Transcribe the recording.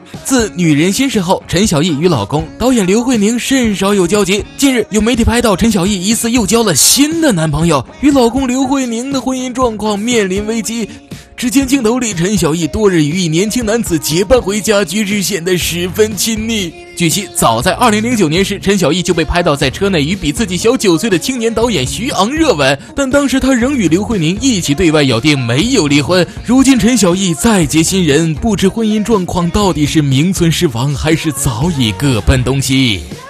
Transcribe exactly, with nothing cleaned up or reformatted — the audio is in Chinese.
自《女人心事》后，陈小艺与老公导演刘慧宁甚少有交集。近日有媒体拍到陈小艺疑似又交了新的男朋友，与老公刘慧宁的婚姻状况面临危机。只见镜头里陈小艺多日与一年轻男子结伴回家，举止显得十分亲密。据悉，早在二零零九年时，陈小艺就被拍到在车内与比自己小九岁的青年导演徐昂热吻，但当时他仍与刘慧宁一起对外咬定没有离婚。如今陈小艺再结新人，不知婚姻状况到底是名存实亡，还是早已各奔东西。